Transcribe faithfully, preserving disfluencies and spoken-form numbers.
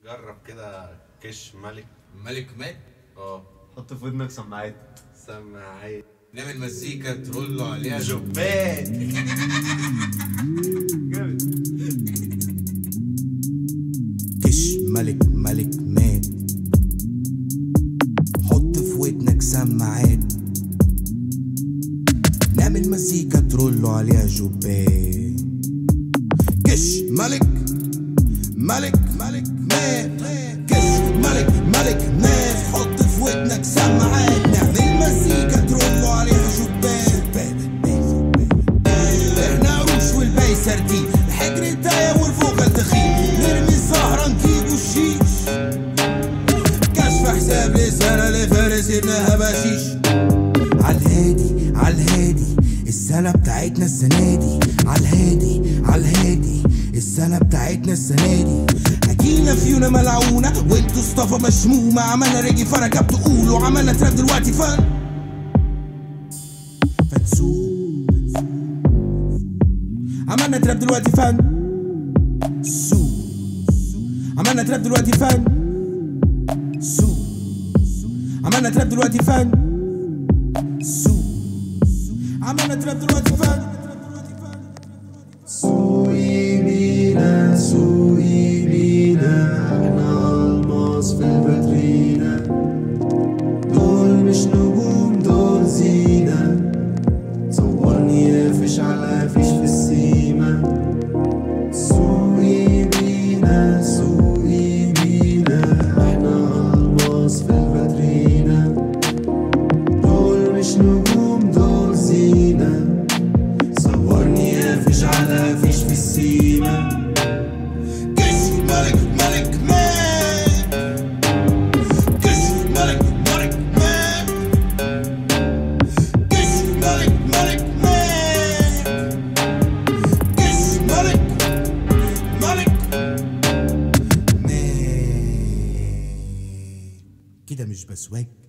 جرب كده. كش ملك. ملك مات. اه حط في ودنك سماعات. سماعات. نعمل مزيكا ترول عليها جبات. جامد. كش ملك ملك مات. حط في ودنك سماعات. نعمل مزيكا ترول عليها جبات. كش ملك ملك ملك مات. كش ملك ملك مات. حط في ودنك سماعات. نعمل مزيكا ترول عليها جبات. احنا عروش والباقي سردين. الحجر تايه والفوق التخين. نرمي الزهرة نجيبو الشيش. كشف حساب لسنة لفارس انها بشيش. عالهادي عالهادي السنة بتاعتنا السنة دي. عالهادي عالهادي السنة بتاعتنا السنة دي. هجينا فيونا ملعونة وانتو اصطفى مشمومة. عملنا ريجي فرقة بتقولوا. عملنا تراب دلوقتي فن فنسوق. عملنا تراب دلوقتي فن سوق. عملنا تراب دلوقتي فن سوق. عملنا تراب دلوقتي فن سوق. عملنا تراب دلوقتي فن. سوقي بينا سوقي بينا احنا الماس في الفاترينا. دول مش نجوم دول زينة. صورني قافش على قافش في السيما. سوقي بينا سوقي بينا احنا الماس في الفاترينا. دول مش نجوم دول زينة. صورني قافش على قافش في السيما. كش ملك ملك مات. كش ملك ملك مات. كش ملك ملك مات. كش ملك ملك مات. كده مش بسواك.